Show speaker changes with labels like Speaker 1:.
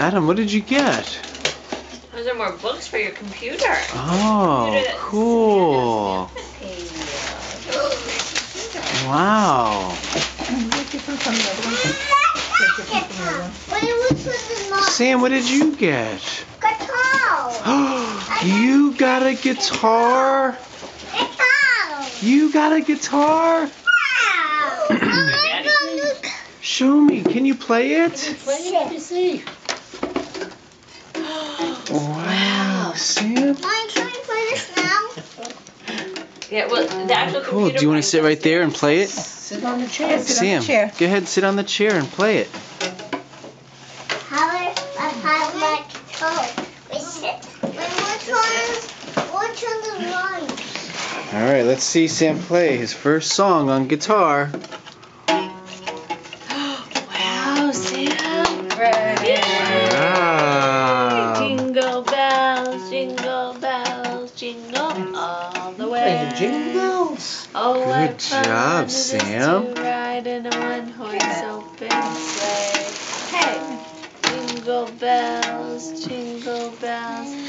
Speaker 1: Adam, what did you get?
Speaker 2: Those are more books for your computer.
Speaker 1: Oh, cool. Wow. Sam, what did you get?
Speaker 3: Guitar.
Speaker 1: You got a guitar? You got a guitar? Show me. Can you play it?
Speaker 4: Let me see.
Speaker 1: Wow, Sam.
Speaker 3: Mom, can we play this now?
Speaker 2: Yeah, well, the actual
Speaker 1: Cool.
Speaker 2: computer
Speaker 1: Do you want
Speaker 2: part
Speaker 1: to sit right there and play it?
Speaker 4: Sit on the chair.
Speaker 1: Sam, go ahead and sit on the chair and play it.
Speaker 3: How I have my guitar. Which one is mine?
Speaker 1: All right, let's see Sam play his first song on guitar.
Speaker 2: Wow, Sam.
Speaker 4: Right.
Speaker 1: Wow.
Speaker 2: Jingle bells, jingle all the way.
Speaker 4: Playing jingle bells.
Speaker 2: Oh,
Speaker 1: Good
Speaker 2: what fun
Speaker 1: job,
Speaker 2: it is
Speaker 1: Sam.
Speaker 2: to ride in a one-horse open sleigh. Hey! Jingle bells,